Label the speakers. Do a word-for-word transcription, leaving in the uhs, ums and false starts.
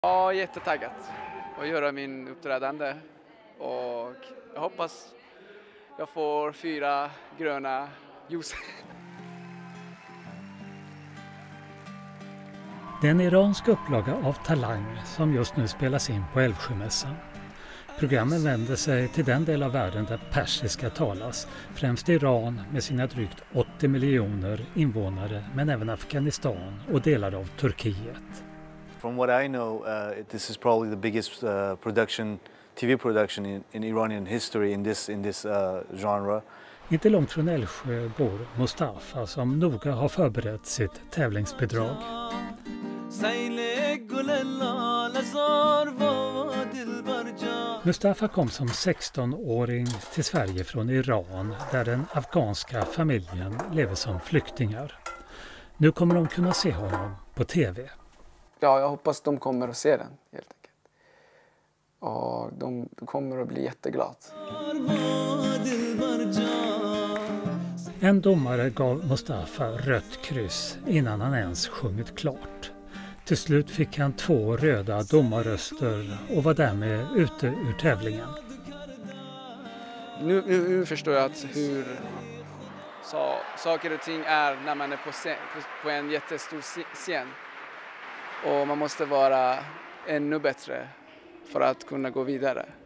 Speaker 1: Ja, jättetaggad att göra min uppträdande och jag hoppas jag får fyra gröna ljus.
Speaker 2: Det är en iransk upplaga av Talang som just nu spelas in på Älvsjömässan. Programmen vänder sig till den del av världen där persiska talas, främst Iran med sina drygt åttio miljoner invånare, men även Afghanistan och delar av Turkiet.
Speaker 3: From what I know, uh, this is probably the biggest uh, production, T V production in, in Iranian history in this, in this uh, genre.
Speaker 2: Inte långt från Älvsjö bor Mustafa som noga har förberett sitt tävlingsbidrag. Mustafa kom som sexton-åring till Sverige från Iran där den afghanska familjen lever som flyktingar. Nu kommer de kunna se honom på tv.
Speaker 1: Ja, jag hoppas de kommer att se den helt enkelt. Och de kommer att bli jätteglada.
Speaker 2: En domare gav Mustafa rött kryss innan han ens sjungit klart. Till slut fick han två röda domarröster och var därmed ute ur tävlingen.
Speaker 1: Nu, nu, nu förstår jag att hur så, saker och ting är när man är på, scen, på, på en jättestor scen. Och man måste vara ännu bättre för att kunna gå vidare.